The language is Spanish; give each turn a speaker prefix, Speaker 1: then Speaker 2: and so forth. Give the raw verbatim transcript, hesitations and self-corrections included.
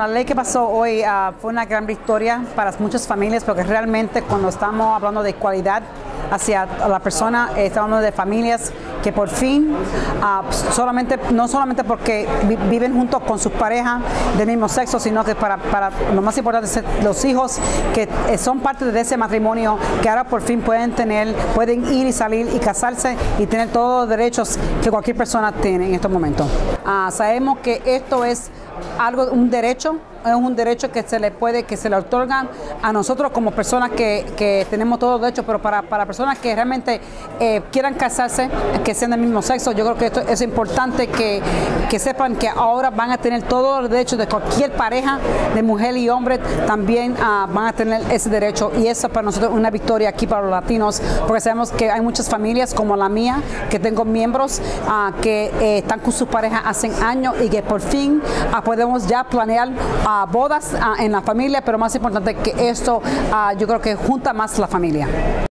Speaker 1: La ley que pasó hoy uh, fue una gran victoria para muchas familias, porque realmente cuando estamos hablando de igualdad hacia la persona, eh, estamos hablando de familias que por fin, uh, solamente, no solamente porque vi viven juntos con sus parejas del mismo sexo, sino que para, para lo más importante es los hijos que eh, son parte de ese matrimonio, que ahora por fin pueden tener, pueden ir y salir y casarse y tener todos los derechos que cualquier persona tiene en estos momentos. Uh, sabemos que esto es algo, un derecho, es un derecho que se le puede, que se le otorgan a nosotros como personas que, que tenemos todos los derechos, pero para, para personas que realmente eh, quieran casarse, que sean del mismo sexo, yo creo que esto es importante que, que sepan que ahora van a tener todos los derechos de cualquier pareja, de mujer y hombre, también uh, van a tener ese derecho, y eso para nosotros es una victoria aquí para los latinos, porque sabemos que hay muchas familias como la mía, que tengo miembros uh, que eh, están con sus parejas hace años y que por fin uh, podemos ya planear uh, bodas uh, en la familia, pero más importante que esto, uh, yo creo que junta más la familia.